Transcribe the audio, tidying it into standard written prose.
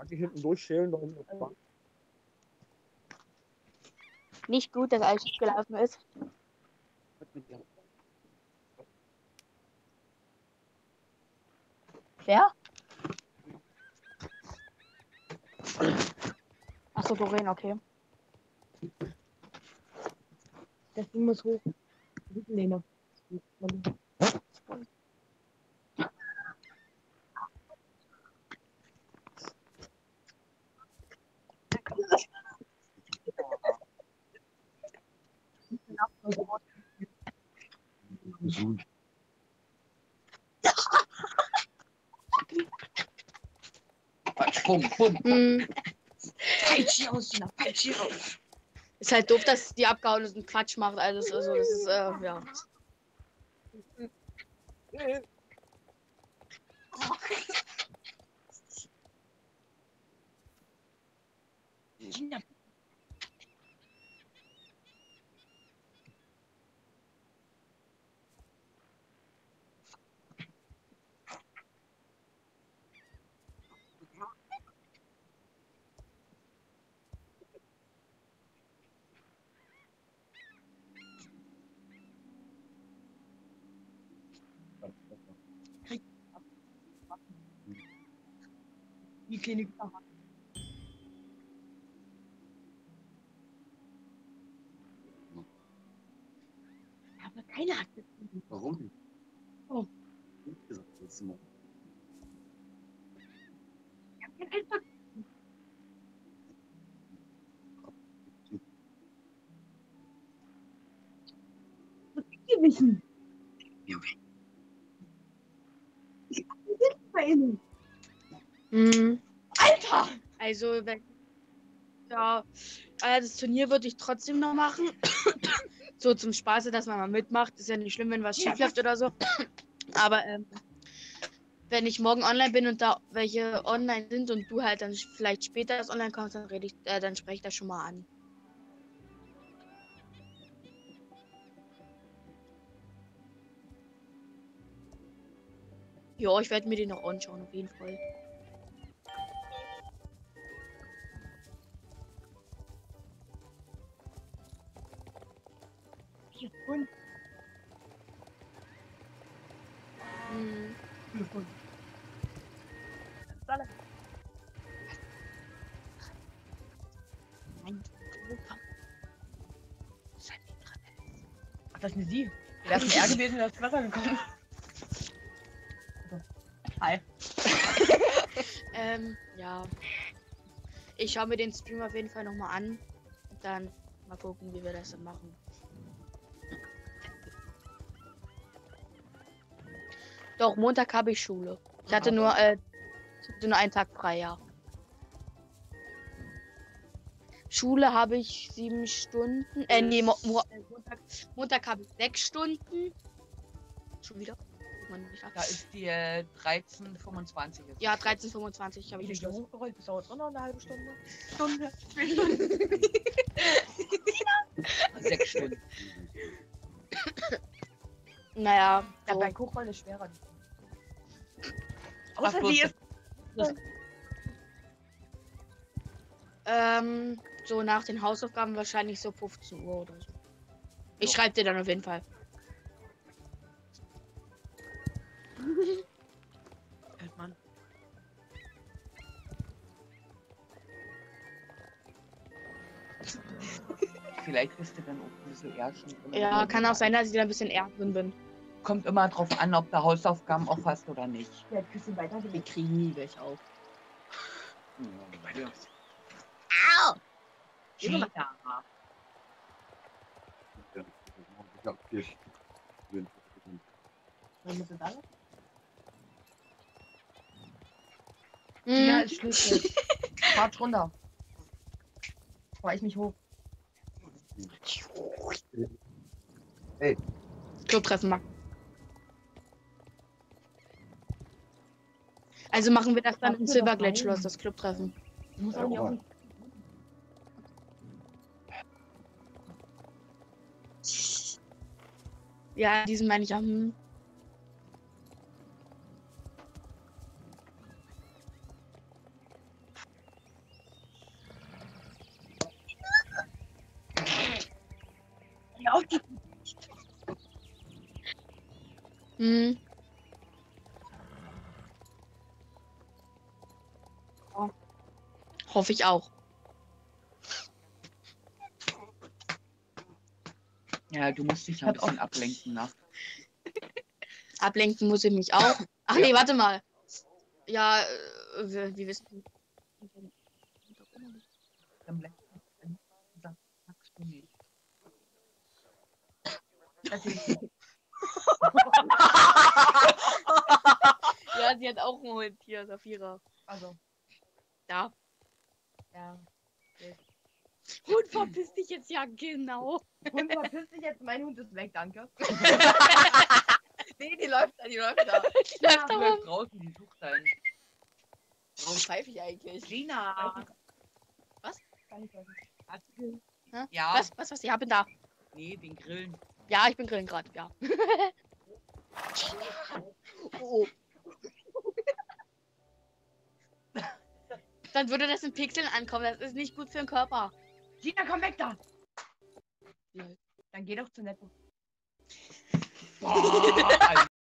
die hinten durchschälen. Nicht gut, dass alles schief gelaufen ist. Wer? Achso, Doreen, okay. Das Ding muss hoch. Lehne. Ist halt doof, dass die abgehauen ist und Quatsch macht. Also das ist, ja. Die Klinik. Aber keiner hat das. Warum nicht? Oh. Wie gesagt, das mal. Ich hab kein Einfach. Was wir wissen. Ich hab die Sitz bei Ihnen. Alter! Also, wenn ja, das Turnier würde ich trotzdem noch machen. So zum Spaße, dass man mal mitmacht. Ist ja nicht schlimm, wenn was schief läuft oder so. Aber wenn ich morgen online bin und da welche online sind und du halt dann vielleicht später das online kommst, dann dann spreche ich das schon mal an. Ja, ich werde mir den noch anschauen, auf jeden Fall. Und Hm. Nein. ach, das ist eine Sie. Wäre es ein R gewesen, wäre es Wasser gekommen. Hi. Ja. Ich schaue mir den Stream auf jeden Fall nochmal an. Und dann mal gucken, wie wir das dann machen. Doch, Montag habe ich Schule. Ich hatte nur einen Tag frei, ja. Schule habe ich 7 Stunden. Nee, Montag habe ich 6 Stunden. Schon wieder? Da ist die 13:25. Ja, 13:25 habe ich Ich nicht bin Schluss. hochgerollt, bis auch noch eine halbe Stunde. 2 Stunden. 6 Stunden. Naja, Ja, so. bei Hochrollen ist schwerer. Ach, Außer sie ist. So nach den Hausaufgaben wahrscheinlich so 15 Uhr oder so. Ich schreibe dir dann auf jeden Fall. Mann. Vielleicht bist du dann auch ein bisschen eher schon drin. Ja, kann auch sein, dass ich da ein bisschen eher drin bin. Kommt immer drauf an, ob du Hausaufgaben auch hast oder nicht. Ja, kriegst du weiter. Wir kriegen nie welche auf. Au! Ja. Was musst du da noch? Ja, ist Schluss. Fahrt runter. Fahr ich mich hoch. Hey. Clubtreffen machen. Also machen wir das dann im Silberglade-Schloss, das Clubtreffen. Du musst auch nicht auf den Ja, diesen meine ich auch. Ja, auch die. Hm. Hoffe ich auch. Ja, du musst dich ja ein Hat auch- bisschen ablenken, ne? Ablenken muss ich mich auch. Ach nee, warte mal. Ja, wie wissen Sie? Am letzten Ende sagst du nicht. Ja, sie hat auch einen Hund hier, Safira. Also, Da. ja. Hund, verpiss dich jetzt, ja, genau. Hund, verpiss dich jetzt, mein Hund ist weg, danke. Nee, die läuft da, die läuft da. Die läuft Die da bleibt rum. draußen, die sucht einen. Warum pfeife ich eigentlich? Gina! Kann ich helfen. Hä? Ja. Was? Ich bin da. Nee, den Grillen. Ja, ich bin grillen gerade, ja. Oh. Dann würde das in Pixeln ankommen. Das ist nicht gut für den Körper. Gina, komm weg da! Dann geh doch zu Netto. Boah,